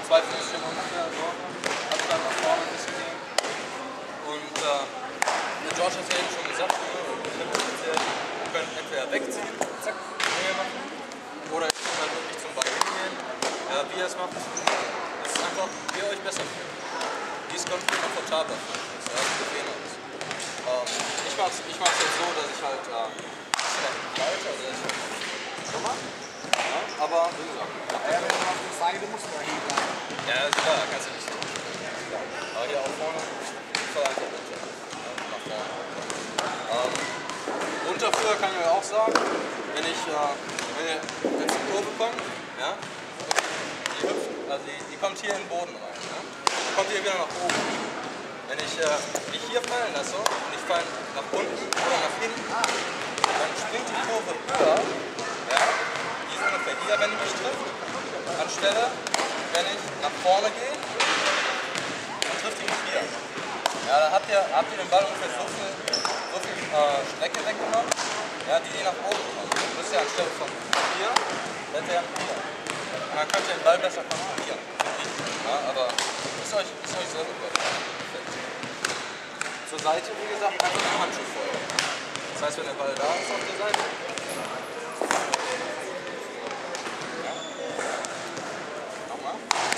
2 Füßchen ungefähr, so. Abstand nach vorne ein bisschen gehen. Und der George hat ja eben schon gesagt, wir können entweder wegziehen, zack, Nähe machen, oder ich kann halt wirklich zum Ball hingehen. Ja, wie ihr es macht, ist einfach, wie ihr euch besser fühlt. Wie es komfortabler fühlt, ja, bequemer ist. Ich mach's jetzt so, dass ich halt ein bisschen nach hinten halte, also dass ich so mache. Ja, aber wie gesagt. Ja, wenn du auf die Seite musst du da hinbleiben. Ja, ist klar, kannst du nicht so. Aber hier auch vorne, voll einfach runter. Ja, nach vorne. Runterführer kann ich euch auch sagen, wenn ihr jetzt in die Kurve kommt, ja, die hüpft, also die kommt hier in den Boden rein. Ja, die kommt hier wieder nach oben. Wenn ich mich hier fallen lasse und ich falle nach unten oder nach hinten, dann springt die Kurve höher, ja, die ist ungefähr hier, wenn die mich trifft, anstelle, wenn ich nach vorne gehe, dann trifft die mich hier. Ja, dann habt ihr den Ball ungefähr so viel Strecke weggenommen, ja, die nach oben kommt. Dann müsst ihr anstelle von hier, seid ihr hier. Und dann könnt ihr den Ball besser kontrollieren. Ja, aber ist euch selber überlegt. Zur Seite, wie gesagt, einfach den Handschuh folgen. Das heißt, wenn der Ball da ist auf der Seite, ja. Nochmal.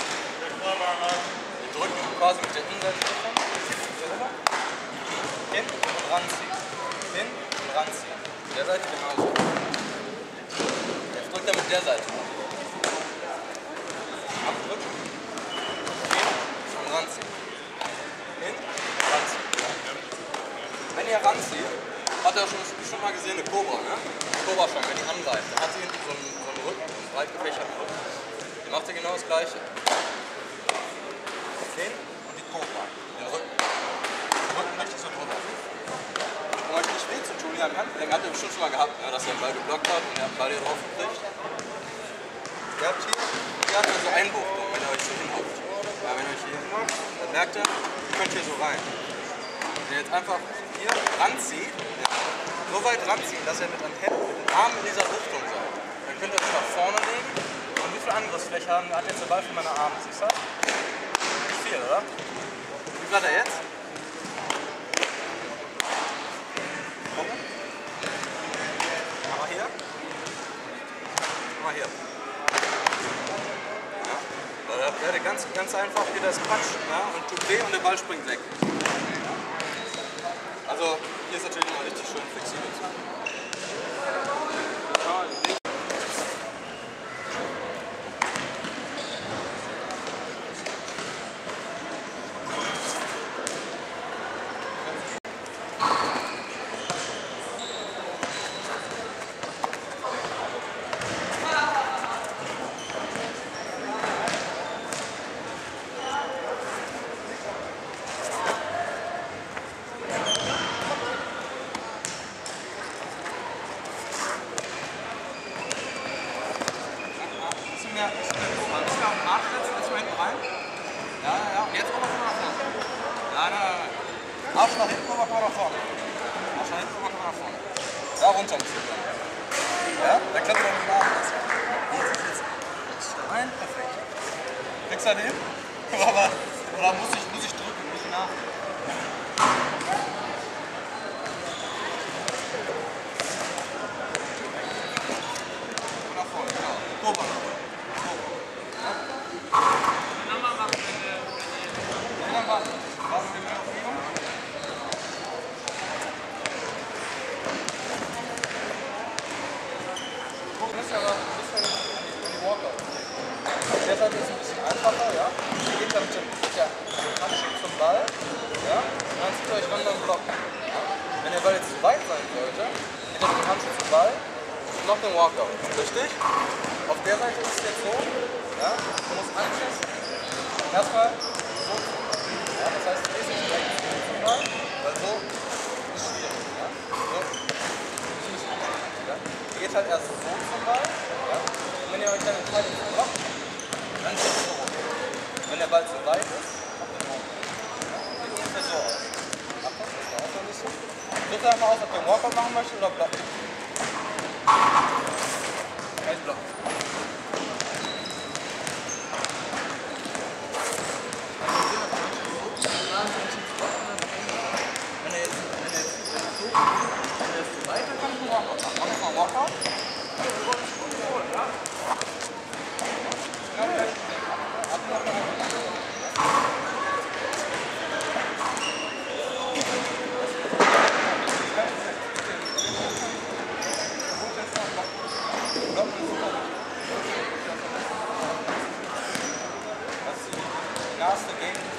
Wir drücken quasi mit der Innenseite hier rüber. Hin und ranziehen. Hin und ranziehen. Mit der Seite genauso. Jetzt drückt er mit der Seite. Abdrücken. Hin und ranziehen. Hin und ranziehen. Wenn ihr ranzieht, hat er schon mal gesehen, eine Cobra, ne? Eine Cobra-Schlange, wenn die angreift, dann hat sie hinten so einen Rücken, einen breit gefächerten Rücken. Die macht ihr genau das gleiche. Den und die Cobra, den Rücken. Den Rücken richtig so drüber. Um euch nicht weh zu tun, ihr habt ihr bestimmt schon mal gehabt, ne? Dass ihr den Ball geblockt habt und ihr habt den Ball hier drauf gekriegt. Ihr habt hier so Einbuchtung, wenn ihr euch so hinhockt. Ja, wenn ihr euch hier hinhockt, dann merkt ihr, ihr könnt hier so rein. Wenn ihr jetzt einfach hier ranzieht, ja, so weit ranziehen, dass ihr mit den Armen in dieser Richtung seid. Dann könnt ihr euch nach vorne legen. Und wie viel Angriffsfläche hat jetzt der Ball für meine Arme? Siehst du das? Nicht viel, oder? Wie viel hat er jetzt? Gucken. Aber hier. Aber hier. Ja. Weil da werde ganz einfach wieder das Patsch, ja, und tut weh und der Ball springt weg. Also hier ist natürlich immer richtig schön flexibel zu machen. Arsch nach hinten, Oberkörper nach vorne. Arsch nach hinten, Oberkörper nach vorne. Da runter musst du können. Ja? Da klettert er mit dem Arm. Jetzt rein, perfekt. Kriegst du das hin? Oder muss ich drücken, muss ich nach? Nach vorne, genau. Kurve nach vorne. Nochmal machen, wenn dann warten. Warten wir mehr auf Übung. Das ist aber ein bisschen die Walkout. Der Seite ist ein bisschen einfacher, ja. Ihr geht dann mit der Handschuh zum Ball, ja. Und dann zieht ihr euch Wander und Block. Ja? Wenn der Ball jetzt zu weit sein sollte, geht ihr mit dem Handschuh zum Ball und noch den Walkout. Richtig? Auf der Seite ist es jetzt so, ja. Du musst Anschluss erstmal so. Ja, das heißt, du gehst nicht direkt zum Ball, weil so ist schwierig. Ja? So ist nicht schwierig. Ja? Ihr geht halt erst so zum Ball, ja? Und wenn ihr euch dann entscheidet zu blocken, dann geht es so rum. Wenn der Ball zu weit ist, habt ihr den Walkout. Ja? Sieht ungefähr so aus. Achtung, das war auch noch nicht so. Sucht einmal aus, ob ihr einen Walkout machen möchtet oder blocken. Gleich blocken. Gas dagegen.